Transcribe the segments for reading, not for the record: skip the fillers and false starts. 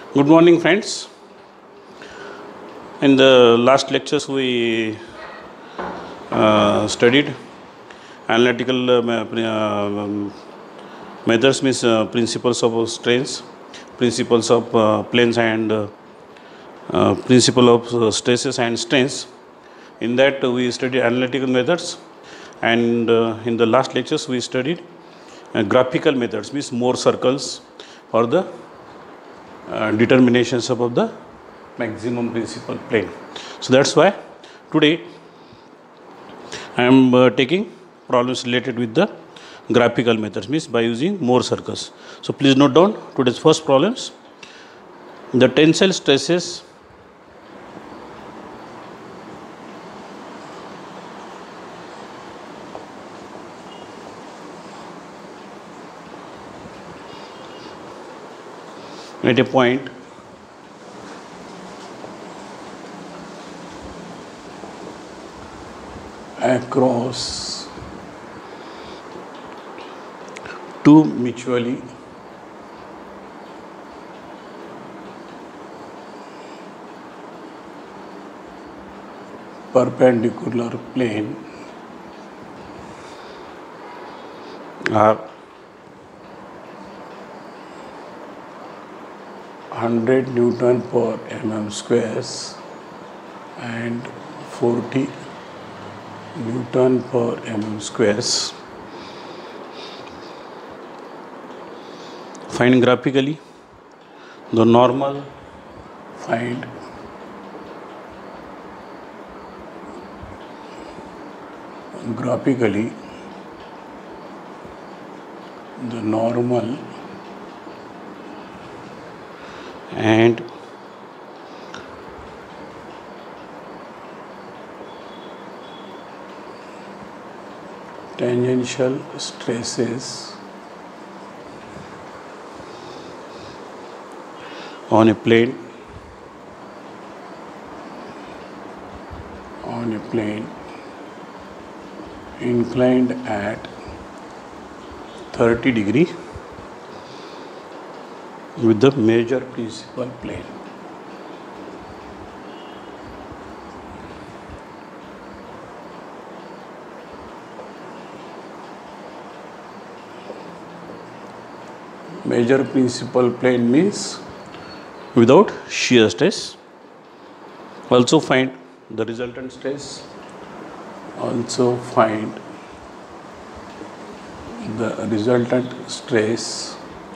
Good morning, friends. In the last lectures, we studied analytical methods, means principles of strains, principles of planes, and principle of stresses and strains. In that, we studied analytical methods, and in the last lectures, we studied graphical methods, means more circles or the determinations of the maximum principal plane. So that's why today I am taking problems related with the graphical methods, means by using more circles. So please note down today's first problems. The tensile stresses at a point across two mutually perpendicular plane are 100 Newton per mm squares and 40 Newton per mm squares. Find graphically the normal, find graphically the normal and tangential stresses on a plane inclined at 30 degree with the major principal plane. Major principal plane means without shear stress. Also find the resultant stress. Also find the resultant stress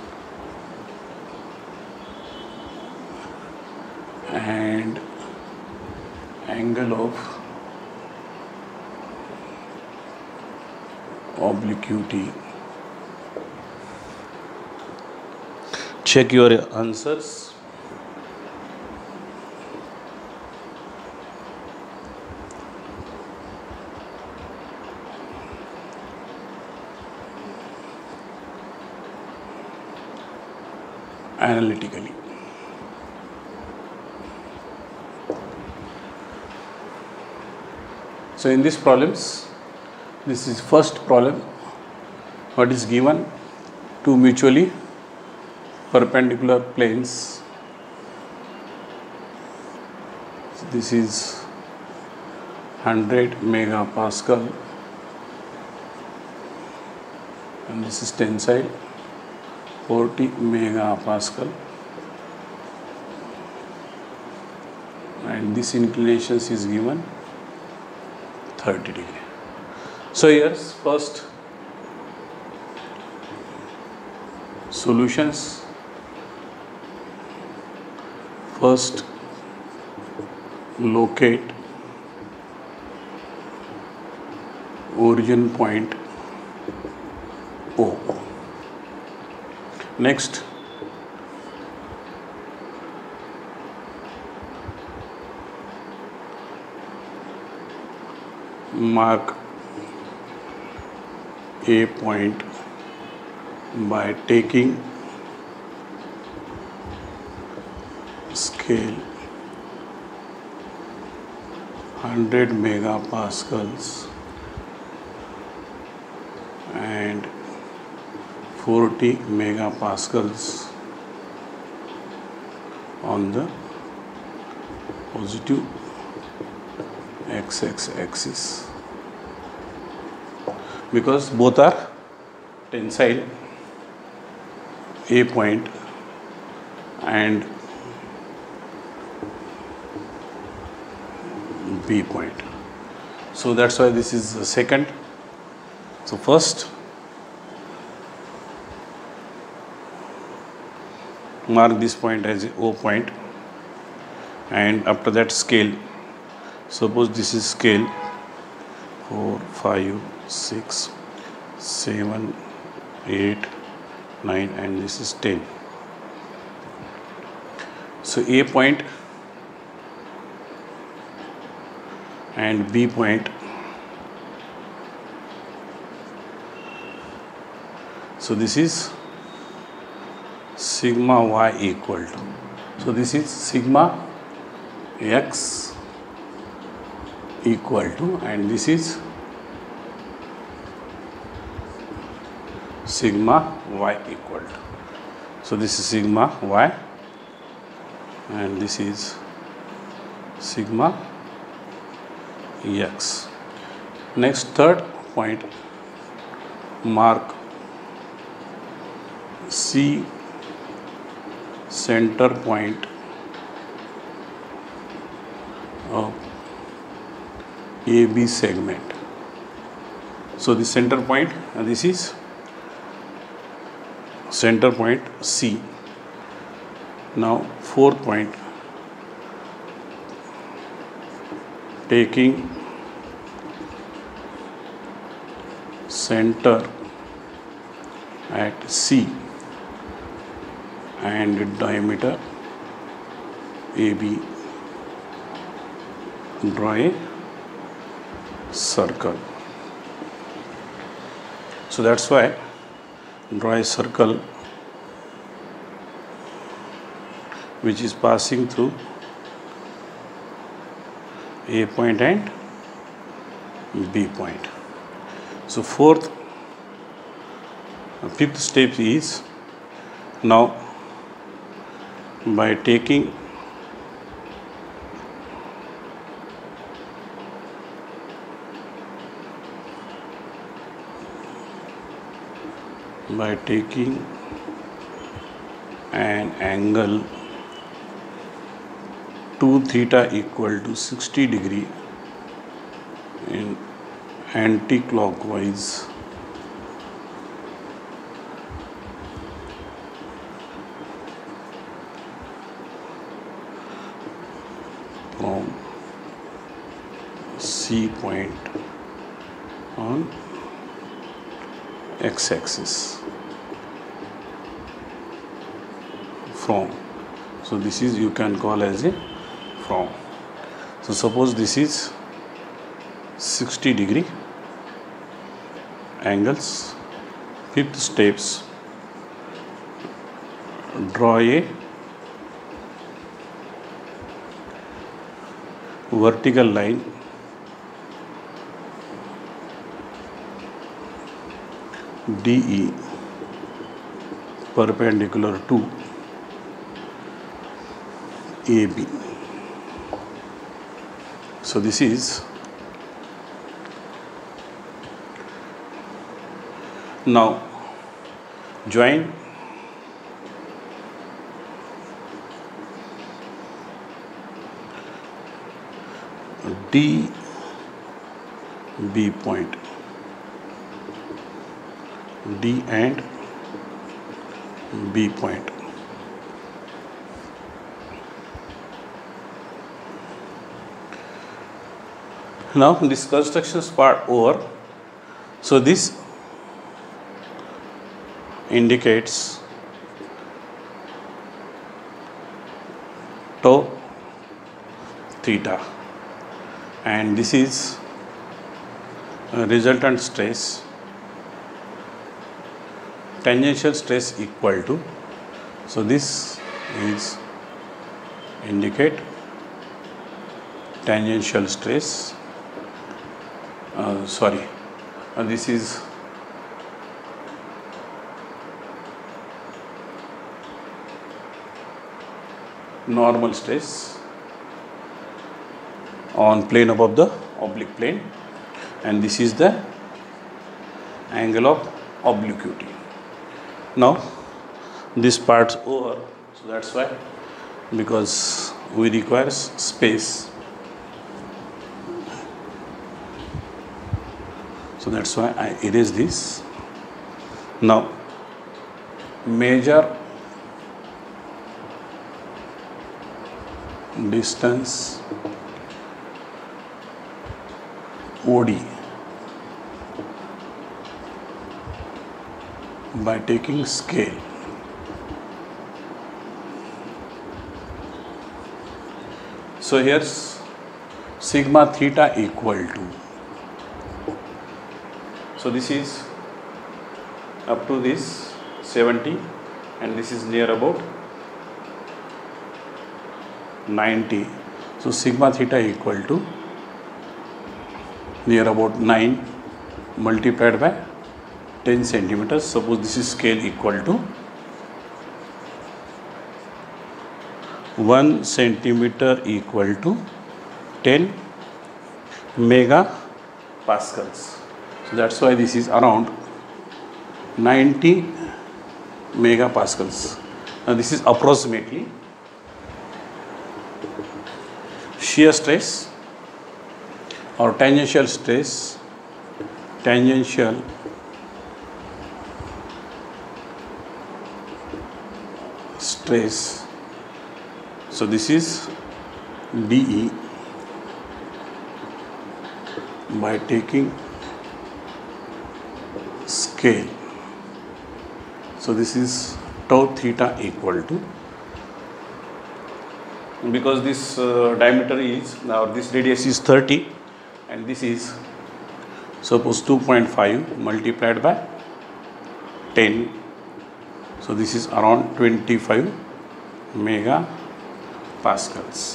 and angle of obliquity. Check your answers. Analytically. So in these problems, this is first problem. What is given? Two mutually perpendicular planes. So this is 100 megapascal and this is tensile 40 megapascal, and this inclination is given 30 degree. So here's first solutions. First locate origin point O. Next, mark A point by taking scale 100 megapascals and 40 megapascals on the positive x axis, because both are tensile, A point and B point. So that's why this is the second. So first mark this point as a O point, and after that scale. Suppose this is scale 4, 5, 6, 7, 8, 9, and this is 10. So A point and B point. So this is sigma y equal to. So this is sigma x equal to, and this is sigma y equal to. So this is sigma y and this is sigma x. Next, third point, mark C center point of AB segment. So the center point, and this is center point C. Now fourth point, taking center at C and diameter AB, draw a circle. So that's why draw a circle which is passing through A point and B point. So fifth step is, now by taking an angle 2 theta equal to 60 degree in anti-clockwise from C point on x-axis from. So this is, you can call as a from. So suppose this is 60 degree angles. Fifth steps, draw a vertical line DE perpendicular to AB. So this is, now join D B point, D and B point. Now this construction part over. So this indicates tau theta, and this is resultant stress, tangential stress equal to. So this is indicate tangential stress. This is normal stress on plane above the oblique plane, and this is the angle of obliquity. Now this part's over, so that's why, because we require space, so that's why I erase this. Now measure distance OD by taking scale. So here's sigma theta equal to, so this is up to this 70 and this is near about 90. So sigma theta equal to near about 9 multiplied by 10 centimeters. Suppose this is scale equal to 1 centimeter equal to 10 megapascals. So that's why this is around 90 megapascals. Now this is approximately shear stress or tangential stress, tangential stress. So this is dE by taking scale. So this is tau theta equal to, because this diameter is, or this radius is 30 and this is suppose 2.5 multiplied by 10, so this is around 25 megapascals.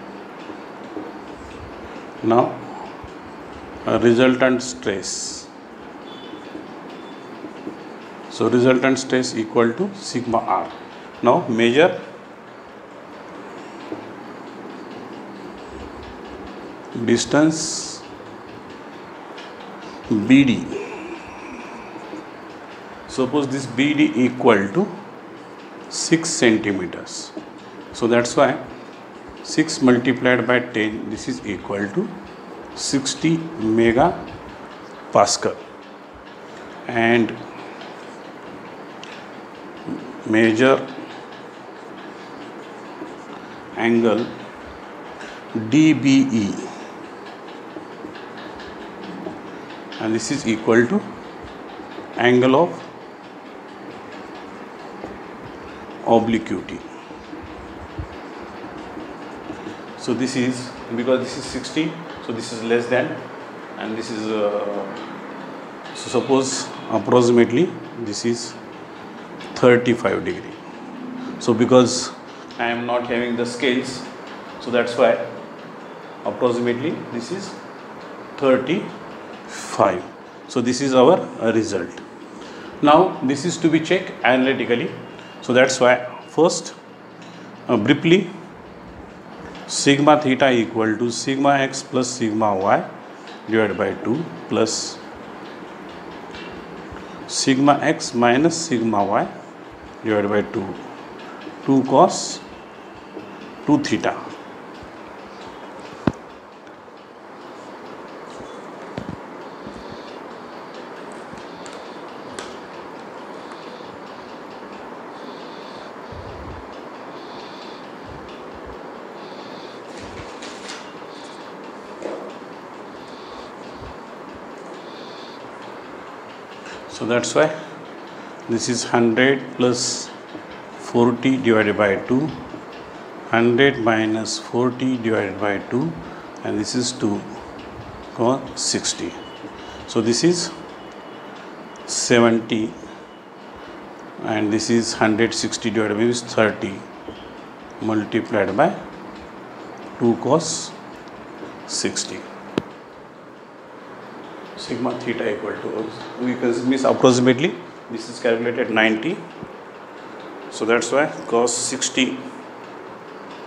Now resultant stress, so resultant stress equal to sigma r. Now measure distance BD. Suppose this BD equal to 6 centimeters. So that's why 6 multiplied by 10, this is equal to 60 megapascal. And measure angle DBE, and this is equal to angle of obliquity. So this is, because this is 60, so this is less than, and this is so suppose approximately this is 35 degree. So because I am not having the scales, so that's why approximately this is 35. So this is our result. Now this is to be checked analytically. So that's why first briefly, sigma theta equal to sigma x plus sigma y divided by 2 plus sigma x minus sigma y divided by 2 cos 2 theta. So that's why this is 100 plus 40 divided by 2, 100 minus 40 divided by 2, and this is 2 cos 60. So this is 70 and this is 160 divided by 30 multiplied by 2 cos 60. Sigma theta equal to, we can miss approximately, this is calculated 90, so that's why cos 60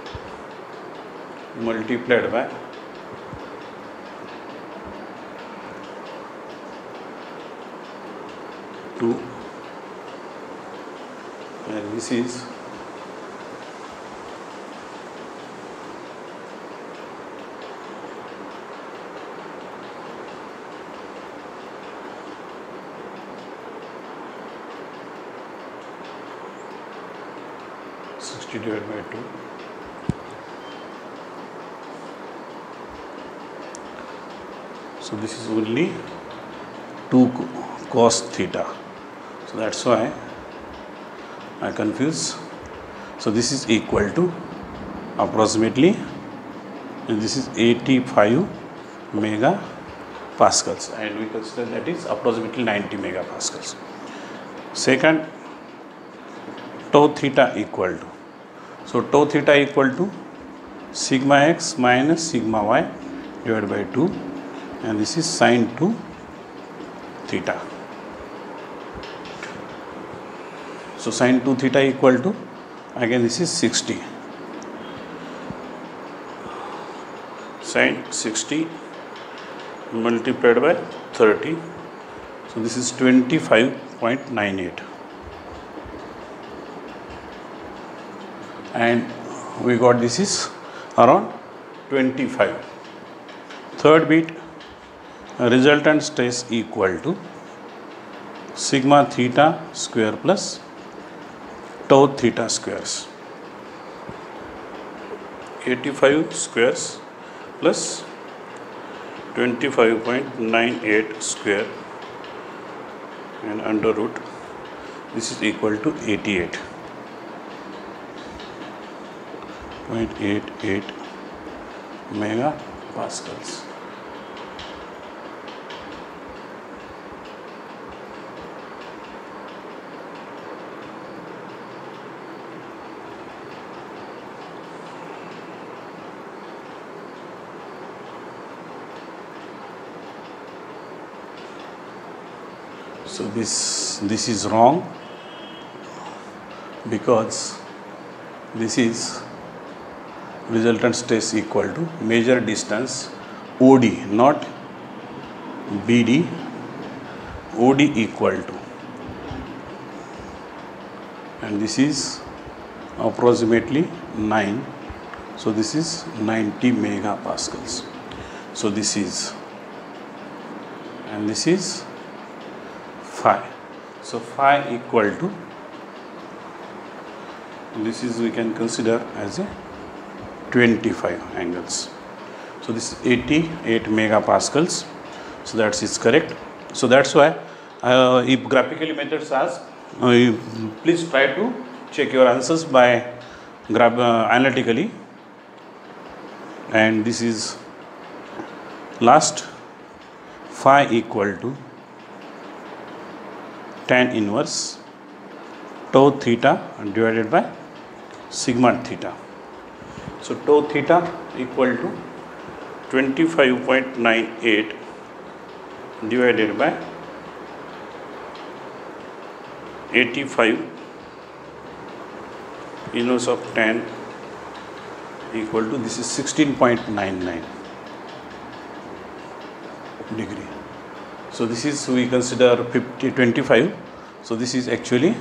multiplied by 2, and this is 60 divided by 2. So this is only 2 cos theta. So that's why I confuse. So this is equal to approximately, and this is 85 megapascals, and we consider that is approximately 90 megapascals. Second, tau theta equal to, so tau theta equal to sigma x minus sigma y divided by 2, and this is sin 2 theta. So sin 2 theta equal to, again this is 60, sin 60 multiplied by 30, so this is 25.98, and we got this is around 25. Third bit, resultant stress equal to sigma theta square plus tau theta squares, 85 squares plus 25.98 square, and under root, this is equal to 88.88 megapascals. So this is wrong, because this is resultant stress equal to measured distance OD, not BD, OD equal to, and this is approximately 9, so this is 90 megapascals. So this is, and this is phi. So phi equal to, this is we can consider as a 25 angles. So this is 88 megapascals. So that is correct. So that's why if graphically methods ask, please try to check your answers by analytically. And this is last, phi equal to tan inverse tau theta divided by sigma theta. So tau theta equal to 25.98 divided by 85 inverse of tan equal to, this is 16.99 degree. So this is, we consider 25, so this is actually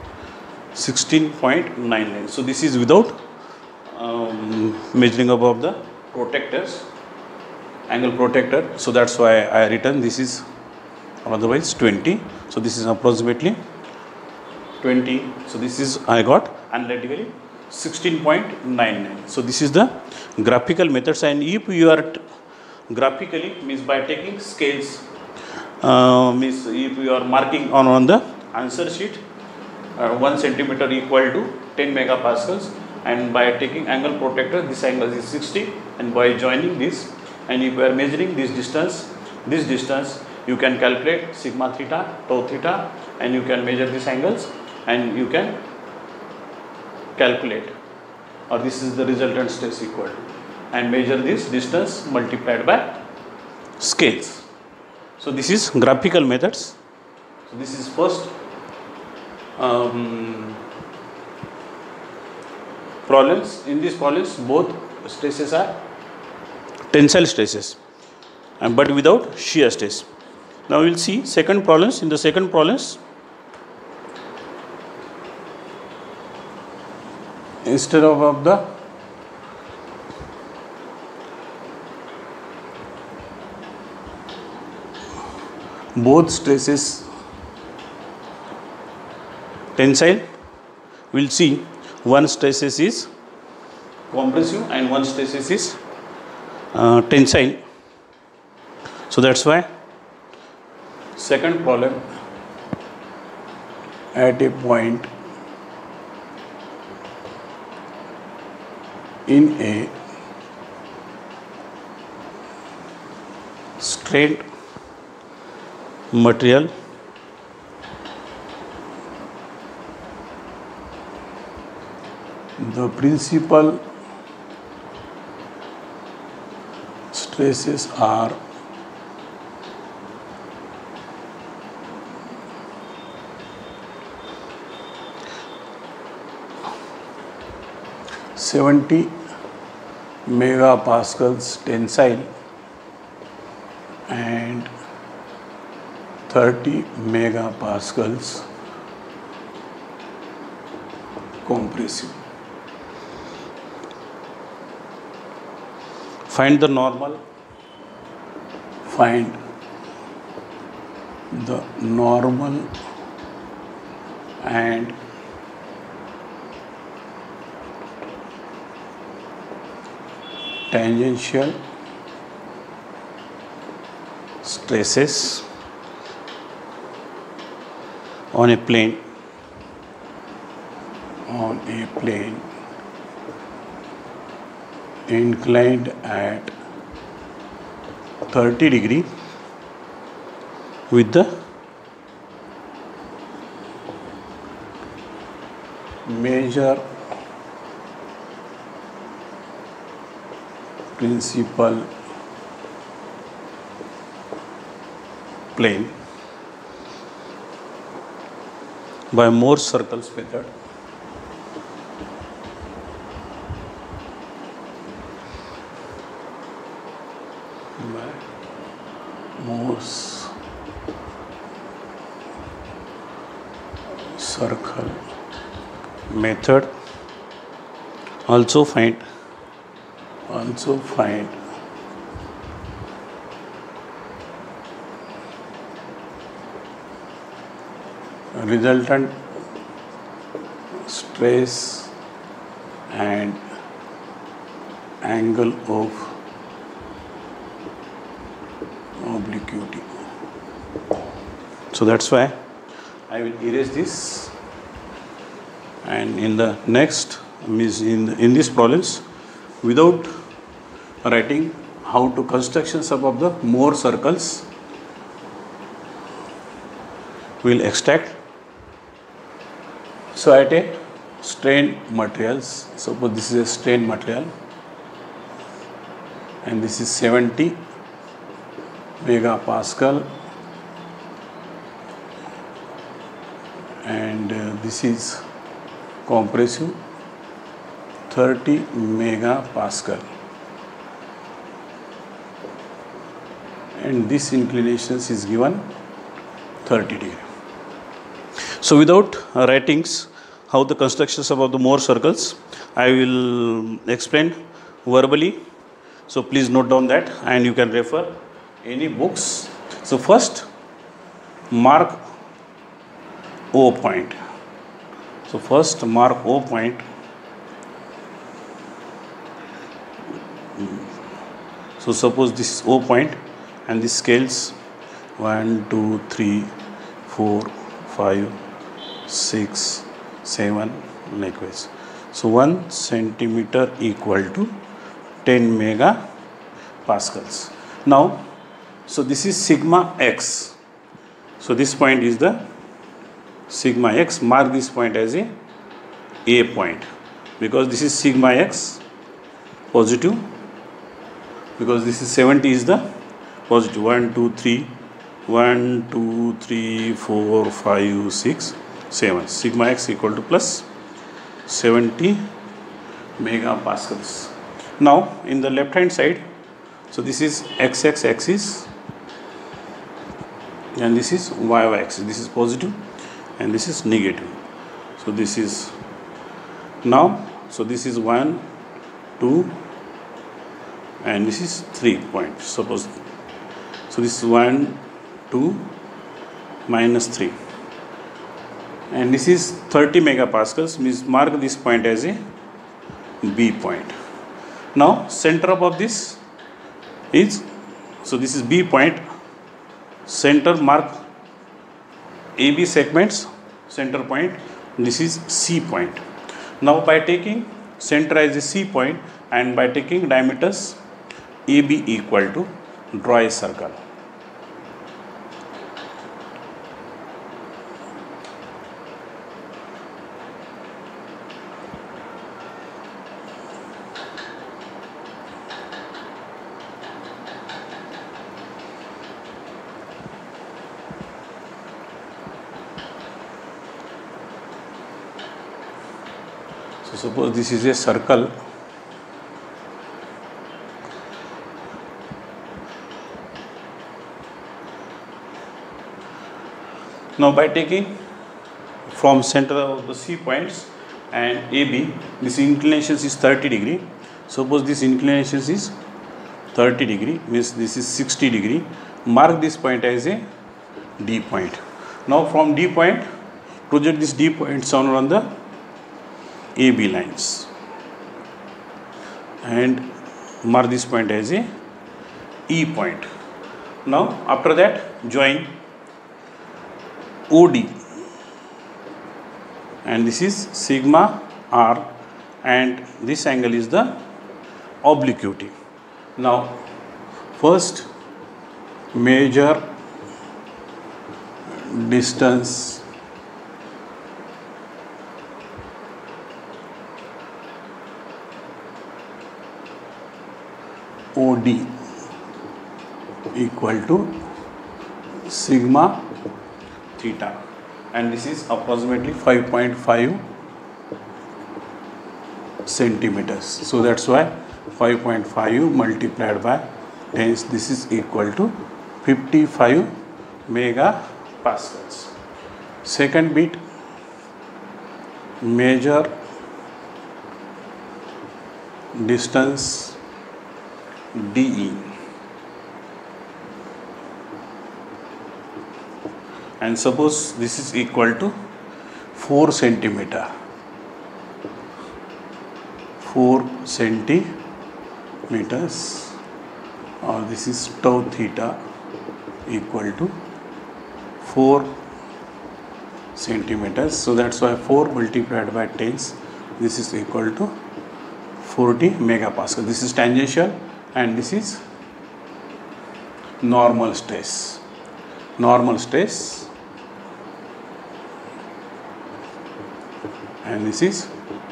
16.99. So this is without measuring above the protectors, angle protector. So that's why I written this is, otherwise 20. So this is approximately 20. So this is, I got analytically 16.99. So this is the graphical methods, and if you are graphically means by taking scales, means if you are marking on the answer sheet 1 centimeter equal to 10 megapascals, and by taking angle protector this angle is 60, and by joining this, and if you are measuring this distance you can calculate sigma theta, tau theta, and you can measure these angles and you can calculate, or this is the resultant stress equal to, and measure this distance multiplied by scales. So this is graphical methods. So this is first problems. In these problems, both stresses are tensile stresses, but without shear stress. Now we will see second problems. In the second problems, instead of the both stresses tensile, we will see one stresses is compressive and one stresses is tensile. So that's why second problem, at a point in a strained material, the principal stresses are (70 megapascals tensile and 30 megapascals compressive). Find the normal and tangential stresses on a plane inclined at 30 degree with the major principal plane by Morse circles method. Morse circle method. Also find resultant stress and angle of obliquity. So that's why I will erase this, and in the next in these problems, without writing how to constructions of the Mohr circles, we will extract. So at a strained materials, suppose this is a strained material and this is 70 megapascal and this is compressive 30 megapascal, and this inclinations is given 30 degree. So without writings how the constructions of the Mohr circles, I will explain verbally. So please note down that, and you can refer any books. So first, mark O point. So first mark O point. So suppose this is O point and this scales 1, 2, 3, 4, 5, 6, 7 likewise. So 1 centimeter equal to 10 megapascals. Now, so this is sigma x. So this point is the sigma x. Mark this point as a point, because this is sigma x positive, because this is 70 is the positive. 1, 2, 3, 1, 2, 3, 4, 5, 6, 7. Sigma x equal to plus 70 megapascals. Now in the left hand side, so this is x axis and this is y axis. This is positive and this is negative. So this is now, so this is 1, 2 and this is 3 points, suppose. So this is 1, 2 minus 3 and this is 30 megapascals, means mark this point as a B point. Now center of this is, so this is B point, center mark AB segments, center point, this is C point. Now by taking center as a C point and by taking diameters AB equal to, draw a circle. So suppose this is a circle. Now by taking from center of the C points and AB, this inclination is 30 degree. Suppose this inclination is 30 degree, means this is 60 degree. Mark this point as a D point. Now from D point, project this D point on the AB lines and mark this point as a E point. Now after that join OD and this is sigma R and this angle is the obliquity. Now first measure distance OD equal to sigma theta and this is approximately 5.5 centimeters. So that's why 5.5 multiplied by 10, this is equal to 55 megapascals. Second bit, measure distance DE and suppose this is equal to 4 centimeter, 4 centimeters, or this is tau theta equal to 4 centimeters. So that's why 4 multiplied by 10, this is equal to 40 megapascal. This is tangential and this is normal stress. Normal stress and this is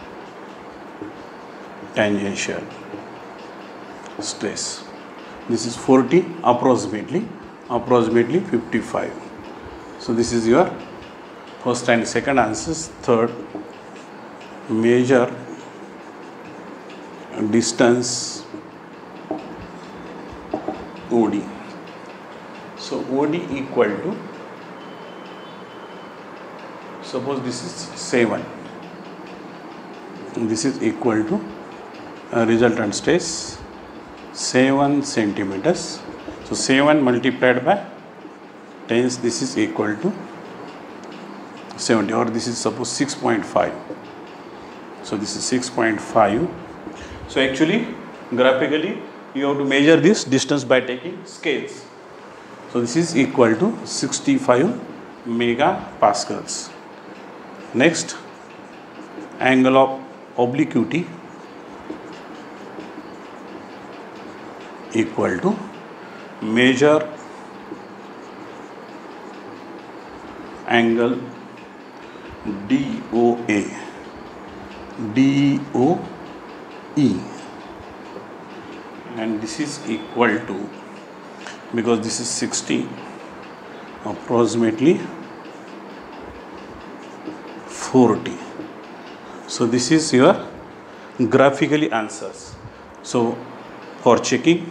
tangential stress. This is 40, approximately 55. So this is your first and second answers. Third, measure distance OD. So OD equal to, suppose this is 7, this is equal to resultant stress 7 centimeters. So 7 multiplied by 10, this is equal to 70, or this is suppose 6.5. So this is 6.5. So actually graphically you have to measure this distance by taking scales. So this is equal to 65 megapascals. Next, angle of obliquity equal to, measure angle DOA, DOE, and this is equal to, because this is 60, approximately 40. So this is your graphically answers. So for checking,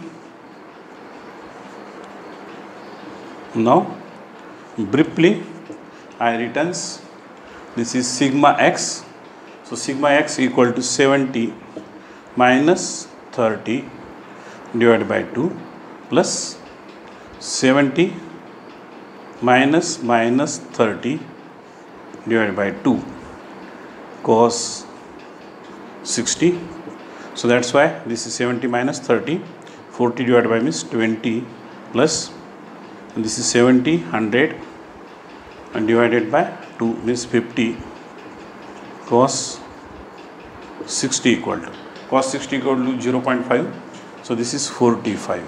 now briefly I returns this is sigma x. So sigma x equal to 70 minus 30 divided by 2 plus 70 minus 30 divided by 2 cos 60. So that's why this is 70 minus 30, 40 divided by means 20 plus, and this is 70, 100 and divided by 2 means 50 cos 60 equal to, cos 60 equal to 0.5. So this is 45.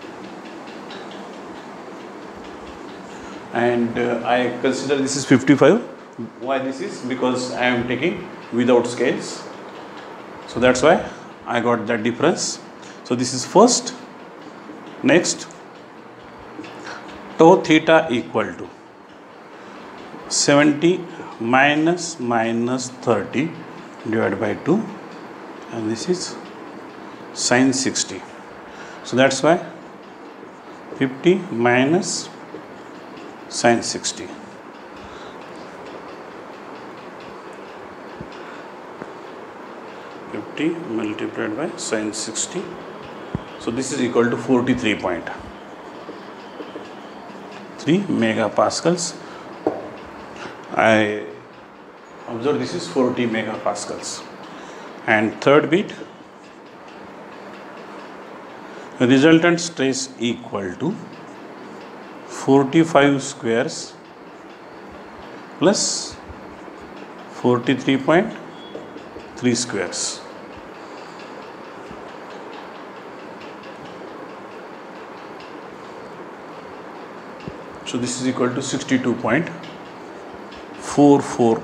And I consider this is 55. Why this is? Because I am taking without scales. So that's why I got that difference. So this is first. Next, tau theta equal to 70 minus 30 divided by 2, and this is sin 60. So that's why 50 minus sin 60. Multiplied by sin 60. So this is equal to 43.3 megapascals. I observe this is 40 megapascals. And third bit, resultant stress equal to 45 squares plus 43.3 squares. So this is equal to 62.44,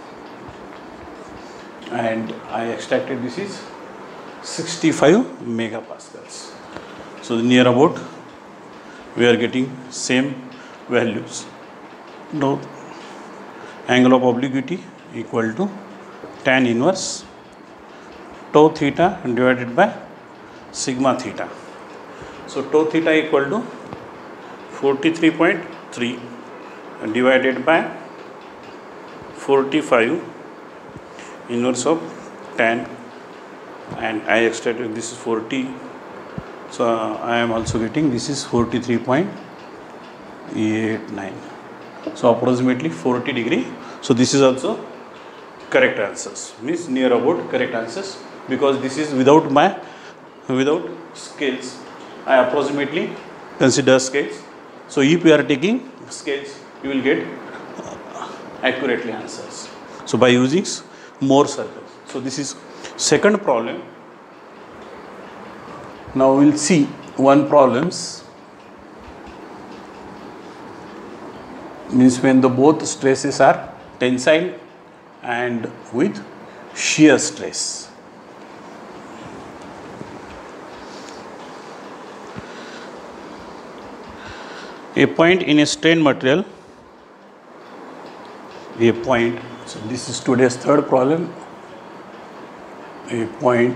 and I extracted this is 65 megapascals. So near about we are getting same values. Now angle of obliquity equal to tan inverse tau theta divided by sigma theta. So tau theta equal to 43.3 divided by 45 inverse of tan, and I extracted this is 40. So I am also getting this is 43.89. So approximately 40 degree. So this is also correct answers, means near about correct answers, because this is without scales. I approximately consider scales. So if you are taking scales, you will get accurately answers. So by using more circles. So this is second problem. Now we will see one problems, means when the both stresses are tensile and with shear stress. A point in a strained material, so this is today's third problem. A point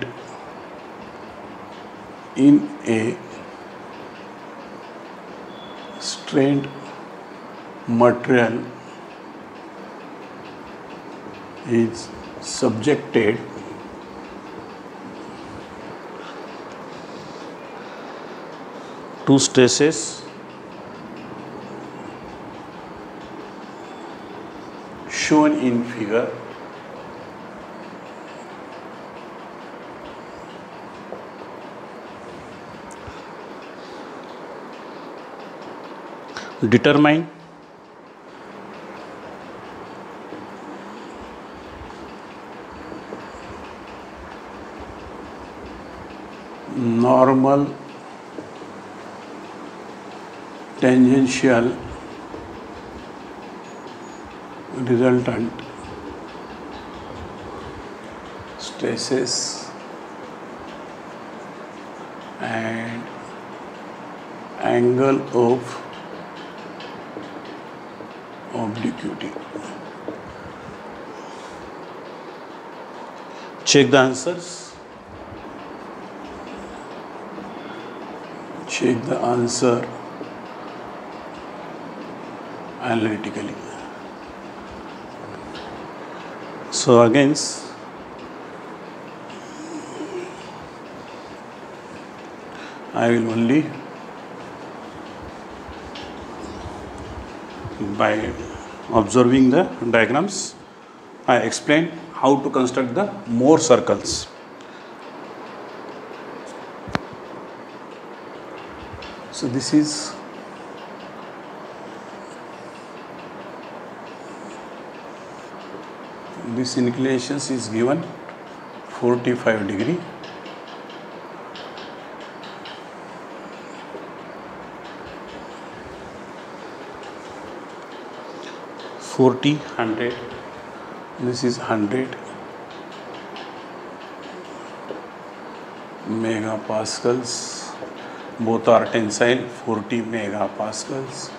in a strained material is subjected to stresses shown in figure. Determine normal tangential resultant stresses and angle of obliquity. Check the answers. check the answer analytically. So again, I will only by observing the diagrams I explain how to construct the more circles. So this is this inclination is given 45 degree. (40, 100). This is 100 megapascals. Both are tensile, 40 megapascals.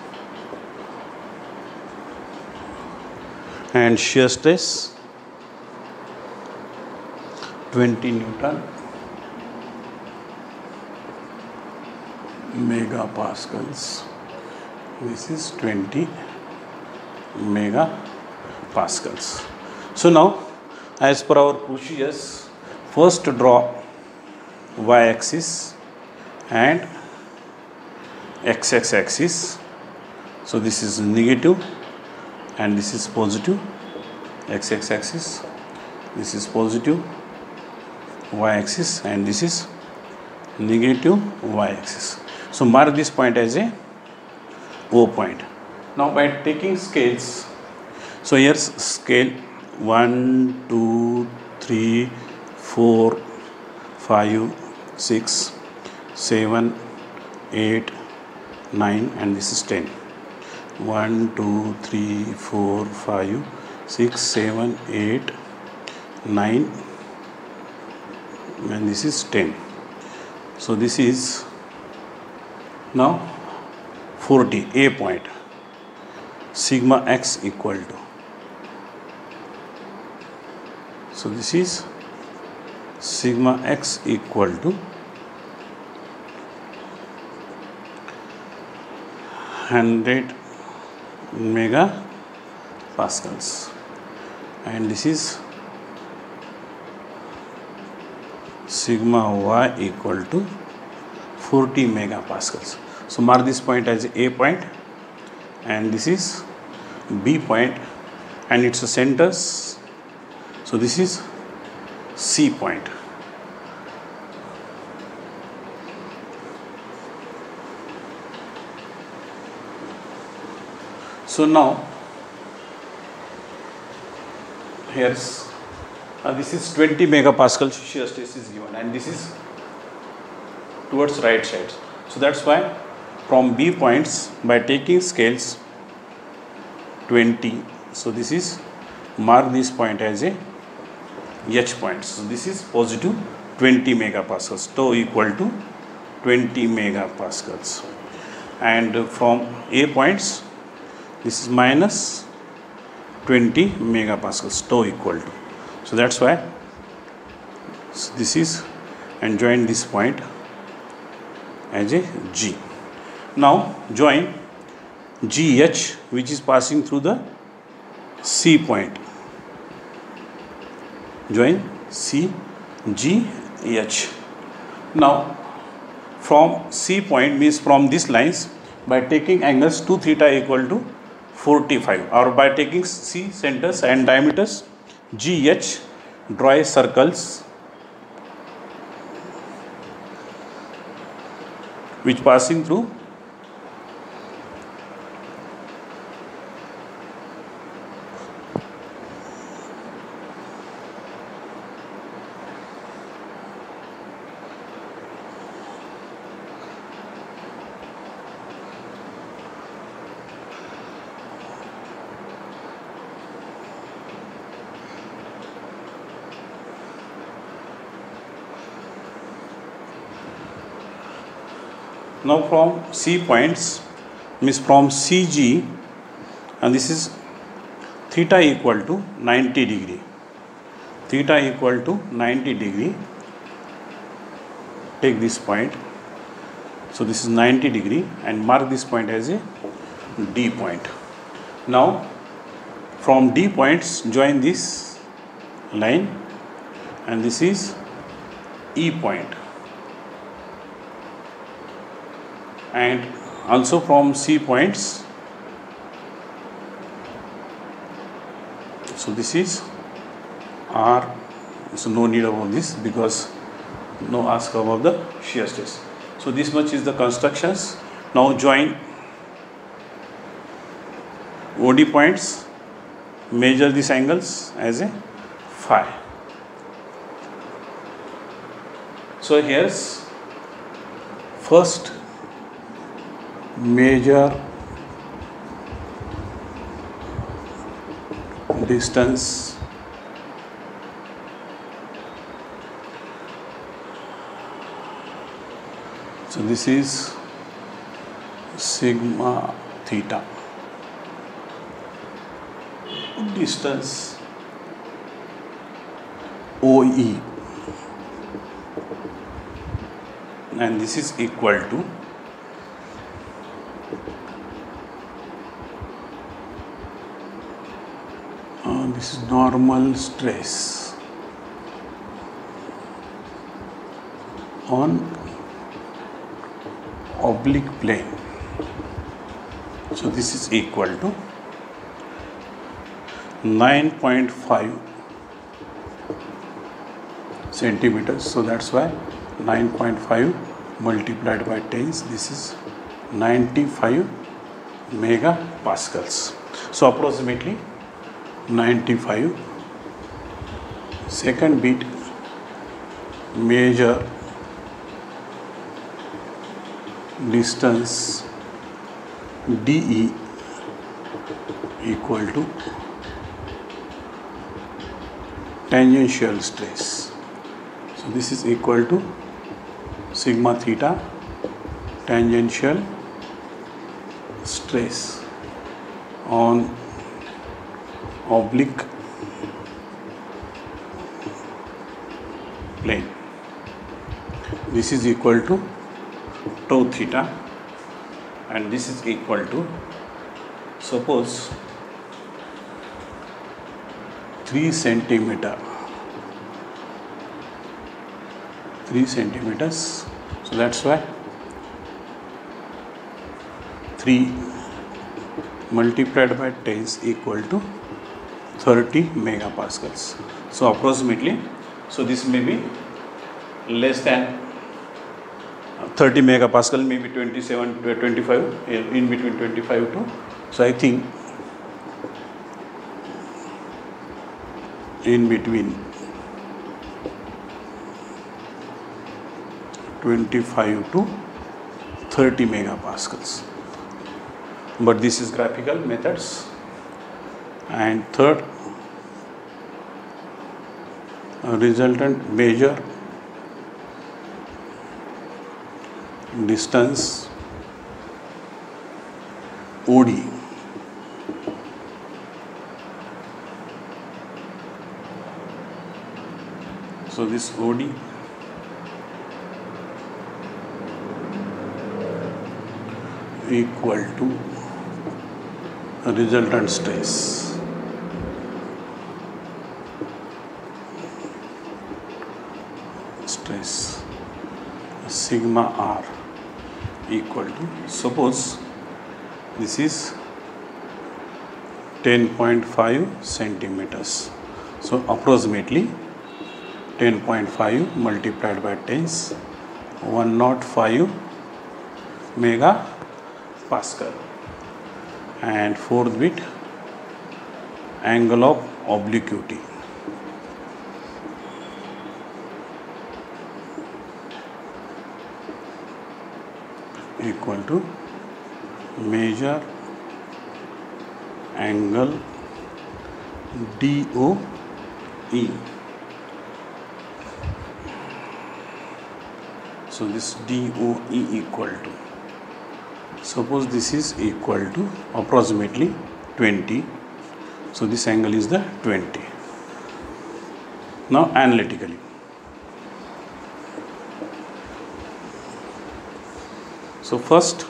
And shear stress 20 Newton megapascals. This is 20 megapascals. So now, as per our procedures, first draw y-axis and x-axis. So this is negative and this is positive. X-axis, this is positive y-axis and this is negative y-axis. So mark this point as a O point. Now by taking scales, so here's scale 1, 2, 3, 4, 5, 6, 7, 8, 9 and this is 10. 1, 2, 3, 4, 5, 6, 7, 8, 9 and this is 10. So this is now 40, A point. Sigma x equal to. So this is sigma x equal to 100 megapascals and this is sigma y equal to 40 megapascals. So mark this point as A point and this is B point and its centers. So this is C point. So now here's this is 20 megapascal shear stress is given and this is towards right side. So that's why from B points by taking scales 20. So this is mark this point as a H point. So this is positive 20 megapascals. Tau equal to 20 megapascals. And from A points this is minus 20 megapascals. Tau equal to. So that's why this is and join this point as a G. Now join GH which is passing through the C point. Join C, G, H. Now from C point means from these lines by taking angles 2 theta equal to 45 or by taking C centers and diameters GH, draw a circles which passing through now from C points means from CG and this is theta equal to 90 degree. Theta equal to 90 degree. Take this point So this is 90 degree, and mark this point as a D point. Now from D points join this line, and this is E point, and also from C points. So this is R. So no need about this because no ask about the shear stress. So this much is the constructions. Now join OD points, measure these angles as a phi. So here's first measure distance so this is sigma theta, distance OE, and this is equal to this is normal stress on oblique plane. So this is equal to 9.5 centimeters. So that's why 9.5 multiplied by 10, this is 95 megapascals. So approximately 95. Second bit, measure distance DE equal to tangential stress. So this is equal to sigma theta tangential stress on oblique plane. This is equal to tau theta, and this is equal to, suppose 3 centimeters. So that's why 3 multiplied by 10 is equal to 30 megapascals. So approximately, so this may be less than 30 megapascal, maybe 27 to 25, in between 25 to, so I think in between 25 to 30 megapascals. But this is graphical methods. And third, resultant measure distance OD. So this OD equal to resultant stress. Sigma R equal to, suppose this is 10.5 centimeters. So approximately 10.5 multiplied by 10 is 105 megapascal. And fourth bit, angle of obliquity. Equal to measure angle DOE. So this DOE equal to, suppose this is equal to approximately 20. So this angle is the 20. Now analytically, So first,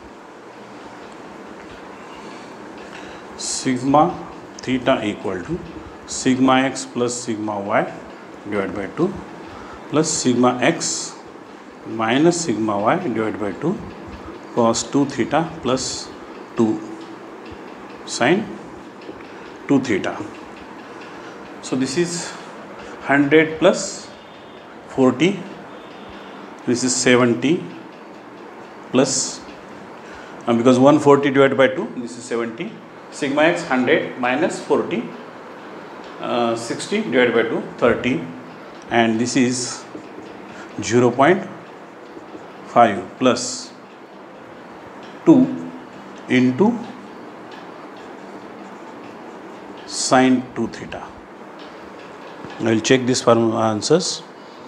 sigma theta equal to sigma x plus sigma y divided by 2 plus sigma x minus sigma y divided by 2 cos 2 theta plus 2 sin 2 theta. So this is 100 plus 40, this is 70 plus because 140 divided by 2, this is 70. Sigma x 100 minus 40, 60 divided by 2, 30, and this is 0.5 plus 2 into sin 2 theta. I will check this for answers.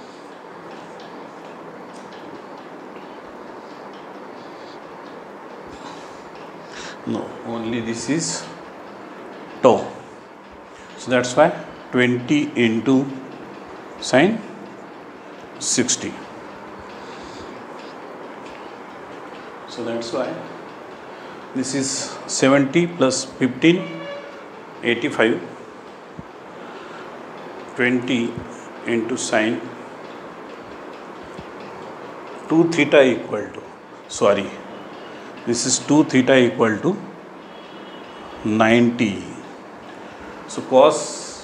No, only this is tau. So that's why 20 into sin 60. So that's why this is 70 plus 15, 85, 20 into sin 2 theta equal to, sorry, this is 2 theta equal to 90. So cos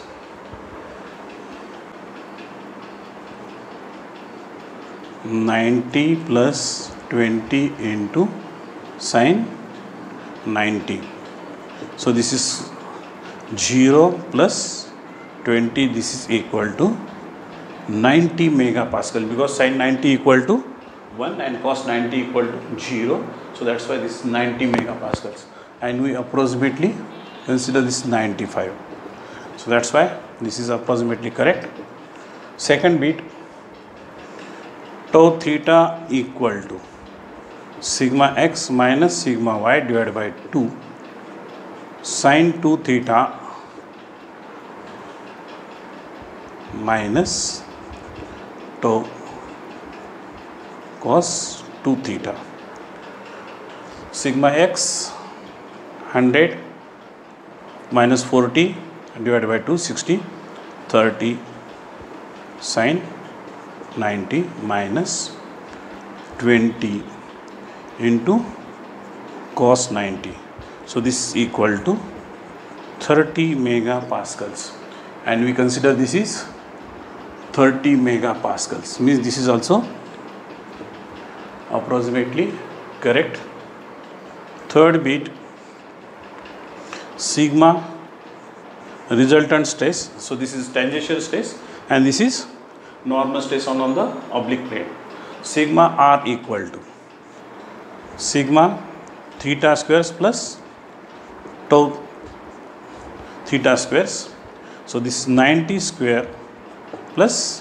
90 plus 20 into sin 90. So this is 0 plus 20, this is equal to 90 megapascal, because sin 90 equal to 1 and cos 90 equal to 0. So that's why this is 90 megapascals, and we approximately consider this 95. So that's why this is approximately correct. Second bit, tau theta equal to sigma x minus sigma y divided by 2 sin 2 theta minus tau cos 2 theta. Sigma x 100 minus 40 divided by 2, 60, 30 sin 90 minus 20 into cos 90. So this is equal to 30 megapascals, and we consider this is 30 megapascals, means this is also approximately correct. Third bit, sigma resultant stress. So this is tangential stress and this is normal stress on the oblique plane. Sigma r equal to sigma theta squares plus tau theta squares. So this is 90 square plus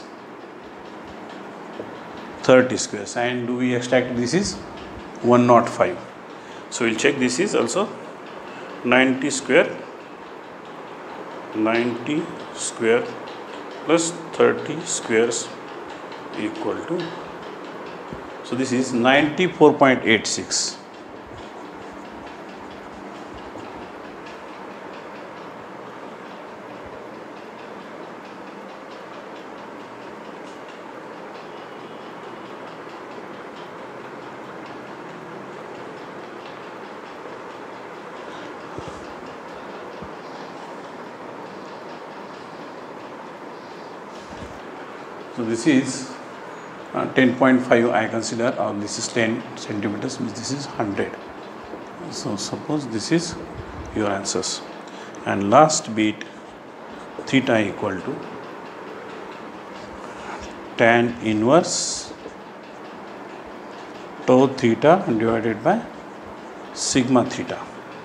30 squares, and we extract this is 105. So we'll check this is also 90 square plus 30 squares equal to, so this is 94.86. So this is 10.5 I consider, or this is 10 centimeters, means this is 100. So suppose this is your answers. And last bit, theta equal to tan inverse tau theta divided by sigma theta.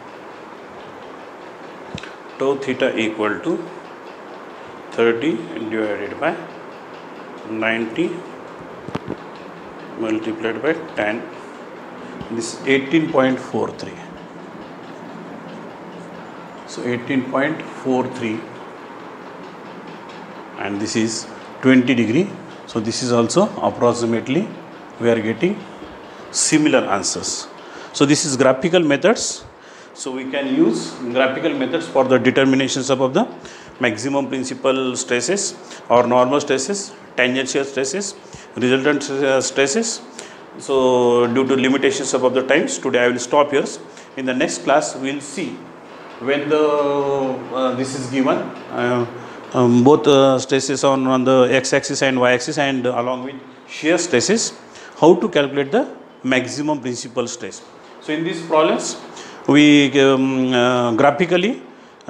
Tau theta equal to 30 divided by 90 multiplied by 10, this is 18.43. So 18.43, and this is 20 degree. So this is also approximately we are getting similar answers. So this is graphical methods. So we can use graphical methods for the determinations of the maximum principal stresses or normal stresses, tangential stresses, resultant stresses. So due to limitations of the times, today I will stop here. In the next class we will see when the this is given both stresses on the x-axis and y-axis and along with shear stresses, how to calculate the maximum principal stress. So in these problems we graphically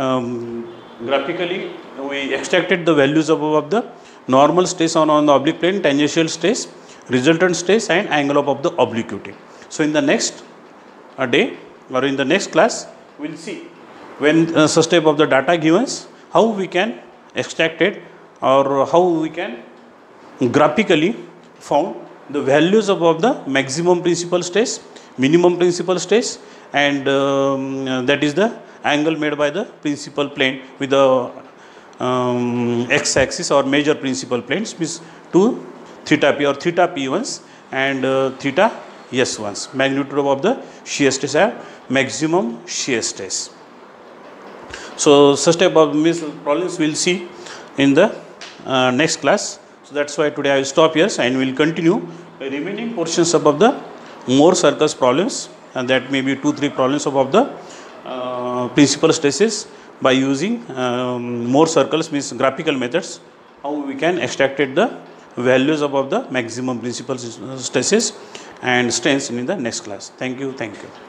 we extracted the values of the normal stress on the oblique plane, tangential stress, resultant stress and angle of the obliquity. So in the next day or in the next class we will see when such type of the data given, how we can extract it or how we can graphically found the values of the maximum principal stress, minimum principal stress, and that is the angle made by the principal plane with the x-axis or major principal planes, means 2 theta p or theta p1s and theta s1s, magnitude of the shear stress and maximum shear stress. So such type of problems we will see in the next class. So that's why today I will stop here and we will continue the remaining portions of the more circles problems, and that may be 2-3 problems of the principal stresses by using more circles, means graphical methods, how we can extract the values of the maximum principal stresses and strains in the next class. Thank you.